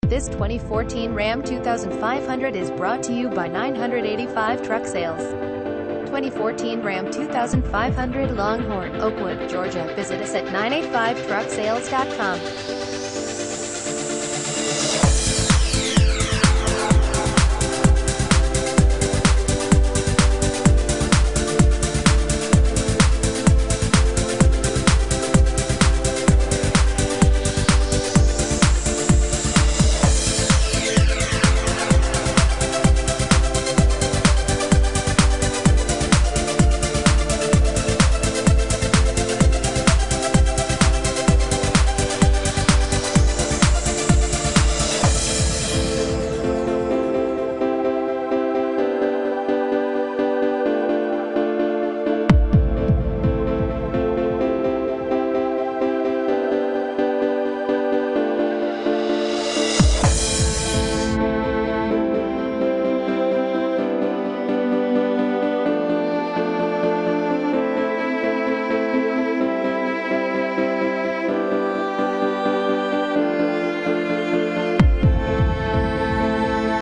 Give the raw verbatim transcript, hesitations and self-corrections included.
This twenty fourteen Ram twenty-five hundred is brought to you by nine eighty-five Truck Sales. twenty fourteen Ram twenty-five hundred Longhorn, Oakwood, Georgia. Visit us at nine eighty-five truck sales dot com.